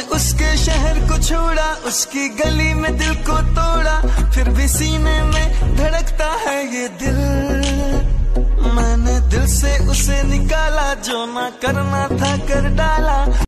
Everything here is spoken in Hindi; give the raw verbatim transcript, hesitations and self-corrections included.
उसके शहर को छोड़ा, उसकी गली में दिल को तोड़ा, फिर भी सीने में धड़कता है ये दिल। मैंने दिल से उसे निकाला, जो ना करना था कर डाला।